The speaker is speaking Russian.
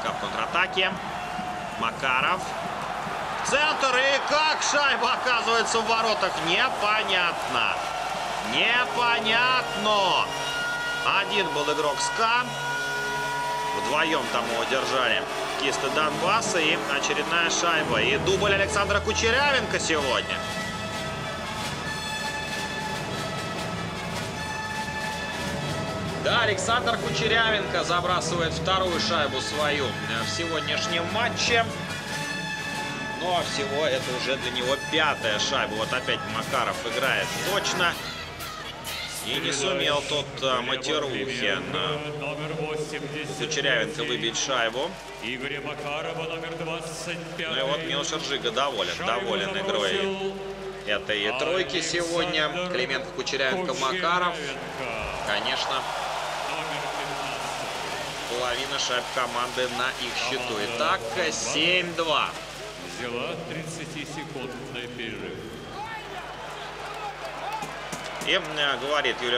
ЦСКА в контратаке. Макаров. Центр, и как шайба оказывается в воротах, непонятно. Непонятно. Один был игрок СКА. Вдвоем там его держали кисты Донбасса. И очередная шайба. И дубль Александра Кучерявенко сегодня. Да, Александр Кучерявенко забрасывает вторую шайбу свою в сегодняшнем матче. Но всего это уже для него пятая шайба. Вот опять Макаров играет точно. И не сумел тот Матерухин Кучерявенко выбить шайбу. Ну и вот Милош Ржига доволен игрой этой тройки сегодня. Клименко, Кучерявенко, Макаров. Конечно, половина шайб команды на их счету. Итак, 7-2. Взяла 30-секундный перерыв. И говорит Юрий